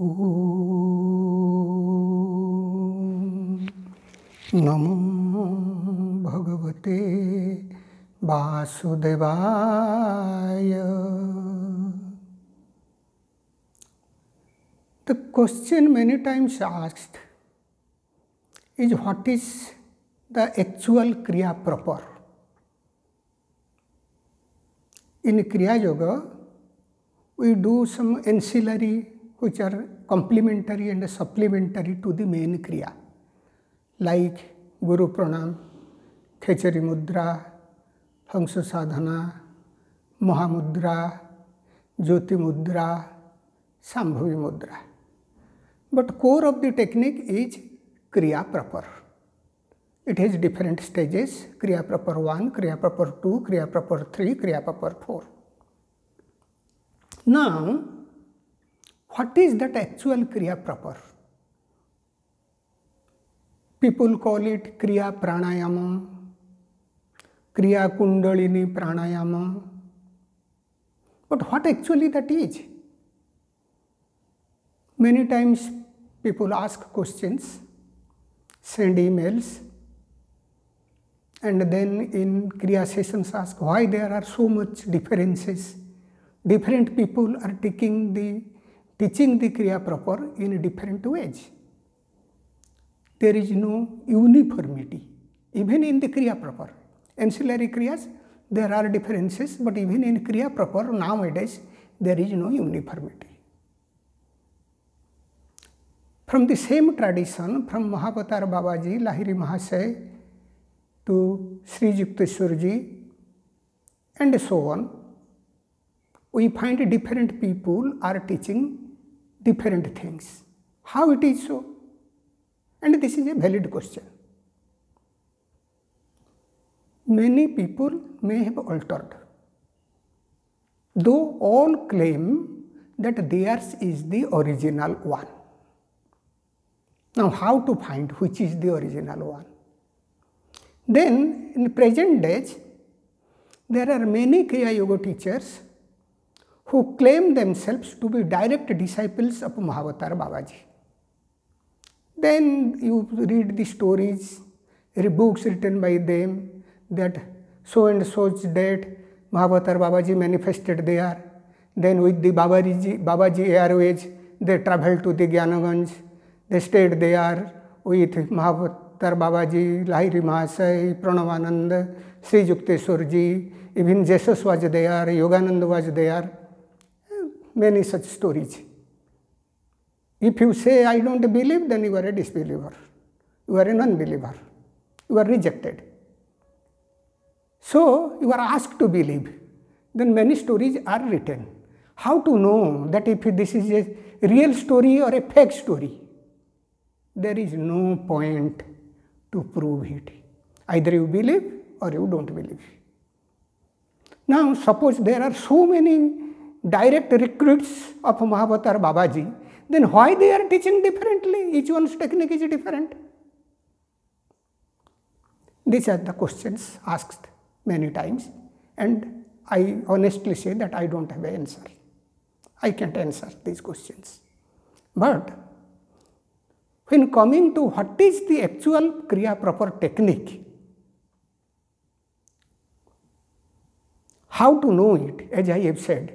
नमो भगवते वासुदेवाय. The question many times asked is what is the actual Kriya proper? In Kriya Yoga, we do some ancillary which are complementary and supplementary to the main Kriya, like Guru Pranam, Khechari Mudra, Hamsa Sadhana, Mahamudra, Jyoti Mudra, Sambhavi Mudra. But core of the technique is Kriya proper. It has different stages: Kriya proper 1, Kriya proper 2, Kriya proper 3, Kriya proper 4. Now, what is that actual Kriya proper? People call it Kriya Pranayama, Kriya Kundalini Pranayama. But what actually that is? Many times people ask questions, send emails, and then in Kriya sessions ask why there are so much differences. Different people are teaching the Kriya proper in different ways. There is no uniformity, even in the Kriya proper. Ancillary Kriyas, there are differences, but even in Kriya proper, nowadays, there is no uniformity. From the same tradition, from Mahavatar Babaji, Lahiri Mahasaya, to Sri Yukteswar Ji, and so on, we find different people are teaching different things. How it is so? And this is a valid question. Many people may have altered, though all claim that theirs is the original one. Now, how to find which is the original one? Then, in present days, there are many Kriya Yoga teachers who claim themselves to be direct disciples of Mahavatar Babaji. Then you read the stories, books written by them, that so and so's date Mahavatar Babaji manifested there. Then with the Babaji Airways, they traveled to the Gyanaganj. They stayed there with Mahavatar Babaji, Lahiri Mahasaya, Pranavananda, Sri Yukteswar Ji, even Jesus was there, Yogananda was there. Many such stories. If you say, I don't believe, then you are a disbeliever. You are a non-believer. You are rejected. So, you are asked to believe. Then many stories are written. How to know that if this is a real story or a fake story? There is no point to prove it. Either you believe or you don't believe. Now, suppose there are so many direct recruits of Mahavatar Babaji, then why they are teaching differently? Each one's technique is different. These are the questions asked many times, and I honestly say that I don't have an answer. I can't answer these questions. But when coming to what is the actual Kriya proper technique, how to know it, as I have said,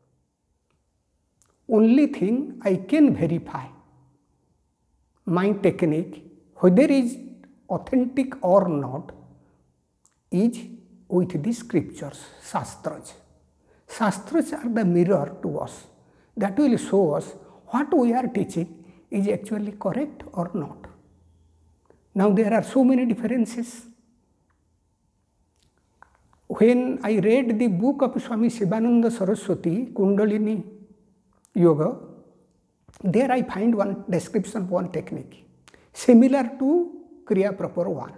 only thing I can verify my technique, whether it is authentic or not, is with the scriptures, Shastras. Shastras are the mirror to us. That will show us what we are teaching is actually correct or not. Now, there are so many differences. When I read the book of Swami Sivananda Saraswati, Kundalini Yoga, there I find one description of one technique, similar to Kriya proper 1.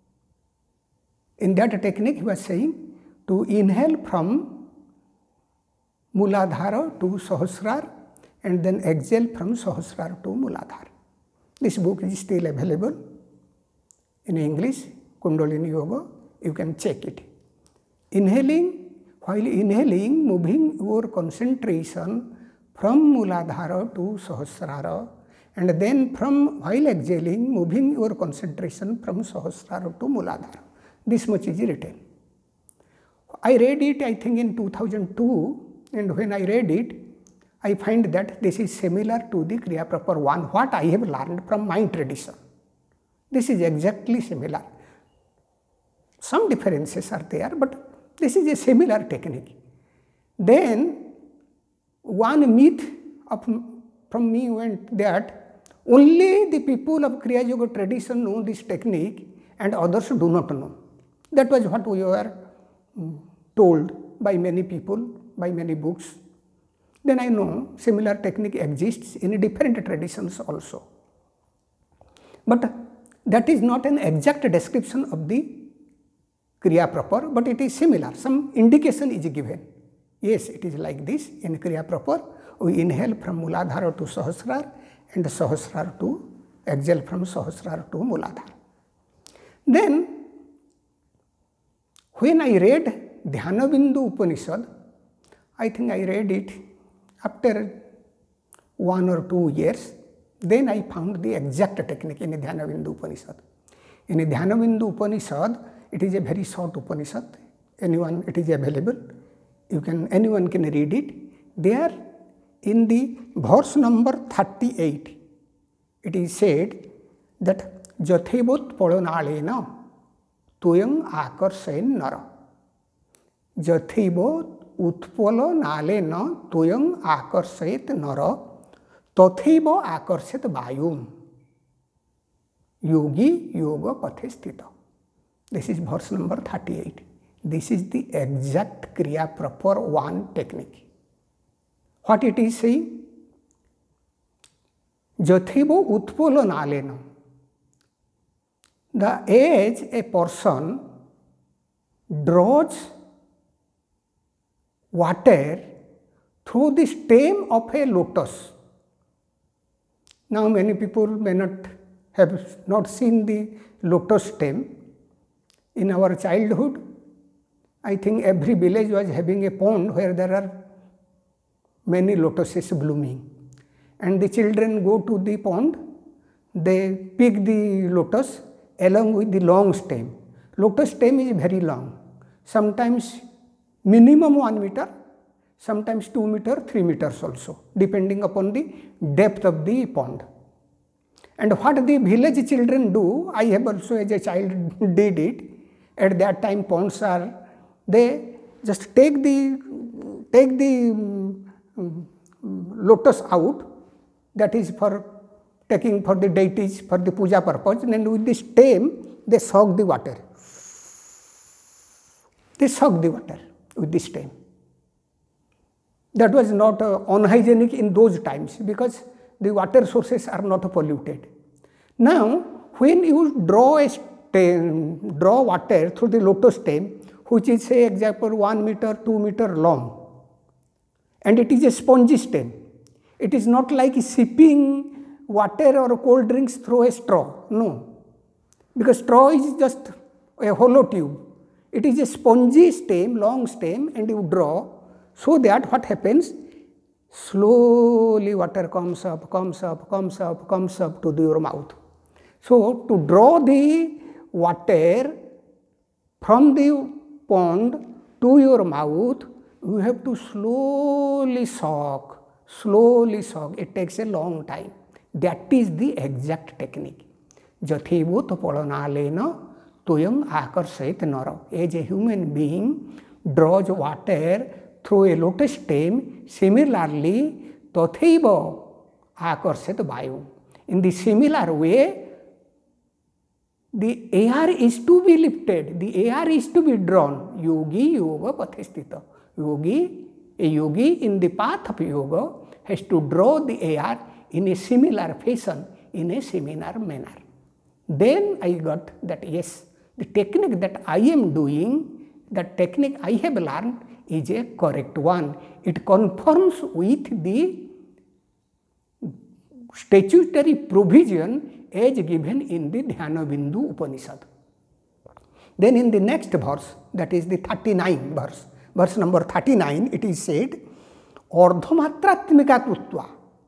In that technique, he was saying to inhale from Muladhara to Sahasrar and then exhale from Sahasrar to Muladhara. This book is still available in English, Kundalini Yoga. You can check it. Inhaling, while inhaling, moving your concentration from Muladhara to Sahasrara, and then from while exhaling, moving your concentration from Sahasrara to Muladhara. This much is written. I read it, I think, in 2002, and when I read it, I find that this is similar to the Kriya Proper 1, what I have learned from my tradition. This is exactly similar. Some differences are there, but this is a similar technique. Then one myth from me went that only the people of Kriya Yoga tradition know this technique and others do not know. That was what we were told by many people, by many books. Then I know similar technique exists in different traditions also. But that is not an exact description of the Kriya Proper, but it is similar. Some indication is given. Yes, it is like this. In Kriya Proper, we inhale from Muladhara to Sahasrara and Sahasrara to exhale from Sahasrara to Muladhara. Then, when I read Dhyanabindu Upanishad, I think I read it after 1 or 2 years, then I found the exact technique in Dhyanabindu Upanishad. In Dhyanabindu Upanishad, it is a very short Upanishad. Anyone, it is available. Anyone can read it. There, in the verse number 38, it is said that Jathebot Polonalena Tuyang Akarsain Nara. Jathebot Utpolonalena Tuyang Akarsait Nara Tatheva Akarsit Vayum. Yogi Yoga Pathe Sthita. This is verse number 38. This is the exact Kriya Proper 1 technique. What it is saying? Jathebo utpolonalena. The age a person draws water through the stem of a lotus. Now many people may not have not seen the lotus stem. In our childhood, I think every village was having a pond where there are many lotuses blooming. And the children go to the pond, they pick the lotus along with the long stem. Lotus stem is very long, sometimes minimum 1 meter, sometimes 2 meter, 3 meters also, depending upon the depth of the pond. And what the village children do, I have also as a child did it. At that time ponds are, they just take the lotus out, that is for taking for the deities, for the puja purpose, and with the stem they suck the water. They suck the water with the stem. That was not unhygienic in those times because the water sources are not polluted. Now, when you draw water through the lotus stem, which is, say, example 1 meter, 2 meter long, and it is a spongy stem. It is not like sipping water or cold drinks through a straw. No, because straw is just a hollow tube. It is a spongy stem, long stem, and you draw, so that what happens? Slowly water comes up to your mouth. So, to draw the water from the pond to your mouth, you have to slowly suck. It takes a long time. That is the exact technique. Jathebot polonalena tuyam akarsait nara. As a human being draws water through a lotus stem, similarly, tatheva akarsait vayu. In the similar way, the air is to be lifted, the air is to be drawn. Yogi yoga pathesthita. A yogi in the path of yoga has to draw the air in a similar fashion, in a similar manner. Then I got that yes, the technique that I am doing, the technique I have learned is a correct one. It conforms with the statutory provision as given in the Dhyanabindu Upanishad. Then in the next verse, that is the 39th verse, verse number 39, it is said, अर्धमात्रात्मिका कृत्वा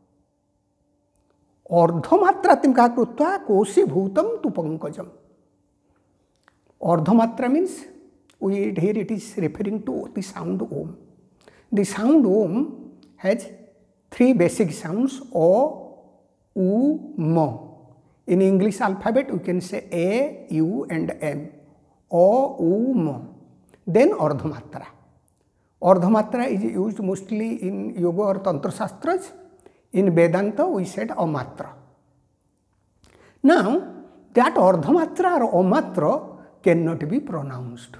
कोशीभूतम तु Pankajam. Ardhamatra means here it is referring to the sound Om. The sound Om has three basic sounds O, U, M. In English alphabet we can say A, U and M. O, U, M. Then Ardhamatra. Ardhamatra is used mostly in Yoga or Tantra Shastras. In Vedanta we said Amatra. Now that Ardhamatra or Amatra cannot be pronounced.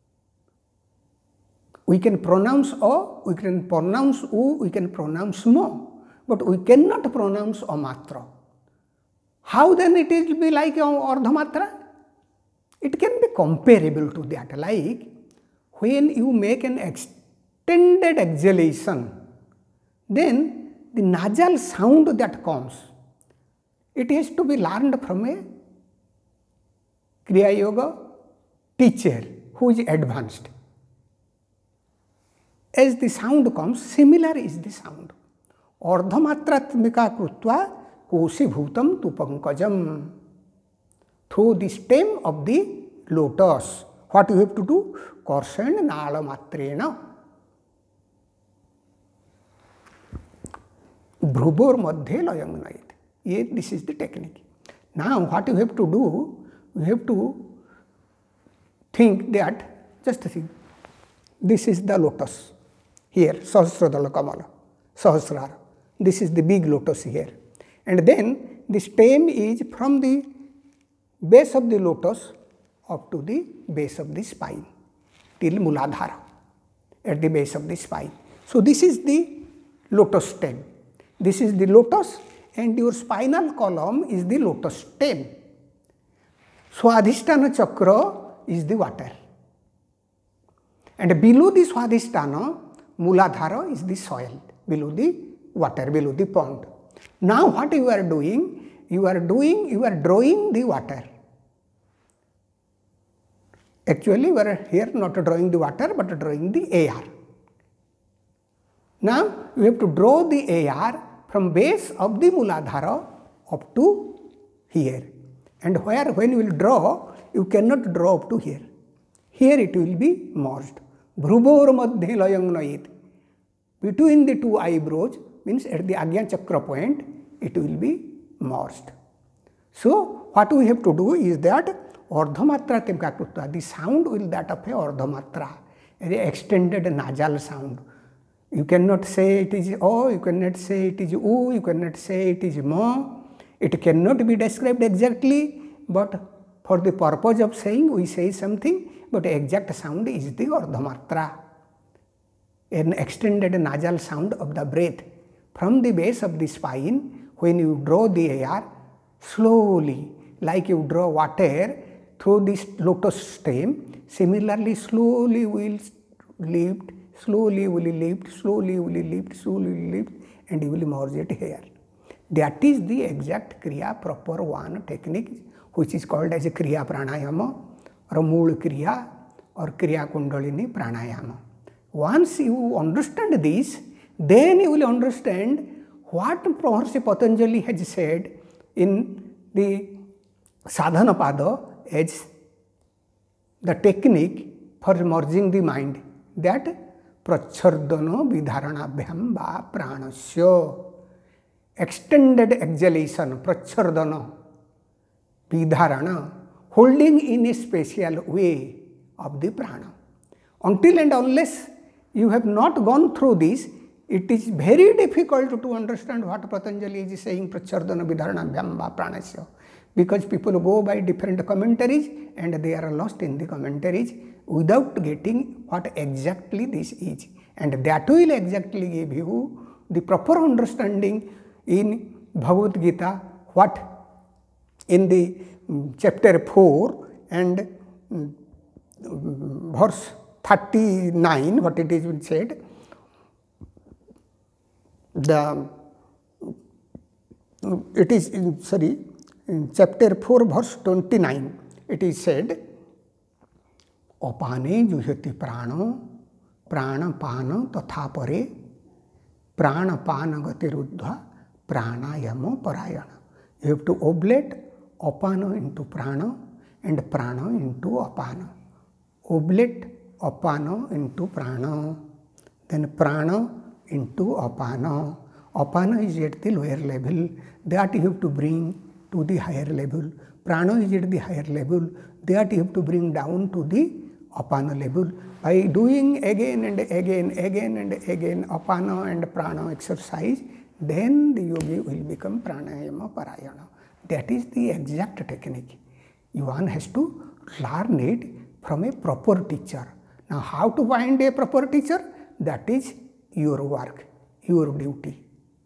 We can pronounce O, we can pronounce U, we can pronounce Mo, but we cannot pronounce Amatra. How then it will be like Ardhamatra? It can be comparable to that, like when you make an extended exhalation, then the nasal sound that comes, it has to be learned from a Kriya Yoga teacher who is advanced. As the sound comes, similar is the sound. Ardhamatratmika krutva koshibhutam tu pankajam. Through the stem of the lotus. What you have to do? Korsan nala matrena. Bhrubor madhye layang nait. This is the technique. Now what you have to do? You have to think that, just think, this is the lotus here, Sahasradala Kamala, Sahasrara. This is the big lotus here. And then the stem is from the base of the lotus up to the base of the spine, till Muladhara, at the base of the spine. So this is the lotus stem. This is the lotus and your spinal column is the lotus stem. Swadhisthana chakra is the water. And below the Swadhisthana, Muladhara is the soil, below the water, below the pond. Now what you are doing? You are drawing the water. Actually, we are here not drawing the water, but drawing the air. Now, you have to draw the air from base of the Muladhara up to here. And when you will draw, you cannot draw up to here. Here it will be merged. Bhrubor madhye layang nait. Between the two eyebrows, means at the Agya Chakra point, it will be merged. So, what we have to do is that Ardhamatra Timka Krutva, the sound will that of a Ardhamatra, an extended nasal sound. You cannot say it is O, you cannot say it is U, you cannot say it is Mo. It cannot be described exactly, but for the purpose of saying, we say something, but exact sound is the Ardhamatra, an extended nasal sound of the breath. From the base of the spine, when you draw the air, slowly, like you draw water through this lotus stem, similarly, slowly will lift, slowly will lift, slowly will lift, slowly will lift, and you will merge it here. That is the exact Kriya proper one technique, which is called as a Kriya Pranayama or Mool Kriya or Kriya Kundalini Pranayama. Once you understand this, then you will understand what Maharishi Patanjali has said in the Sadhana Pada as the technique for merging the mind, that Prachardana Vidharanabhyam va Pranasya. Extended exhalation, Prachardana, Vidharana, holding in a special way of the prana. Until and unless you have not gone through this, it is very difficult to understand what Patanjali is saying, Prachardana Vidharana Vyamba Pranasya, because people go by different commentaries and they are lost in the commentaries without getting what exactly this is. And that will exactly give you the proper understanding in Bhagavad Gita, what in the chapter 4 and verse 39, what it is said, in chapter 4 verse 29, it is said, Apane juhyati prano, prana pana tatha pare, प्राणपान गतिरुद्ध्वा प्राणायामो परायण. You have to oblate apana into prana and prana into apana. Oblate apana into prana, then prana into apana. Apana is at the lower level, that you have to bring to the higher level. Prana is at the higher level, that you have to bring down to the apana level. By doing again and again apana and prana exercise, then the yogi will become pranayama parayana. That is the exact technique. One has to learn it from a proper teacher. Now how to find a proper teacher? That is your work, your duty.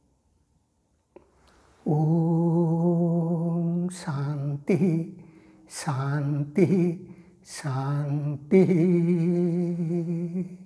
Om Shanti Shanti Shanti.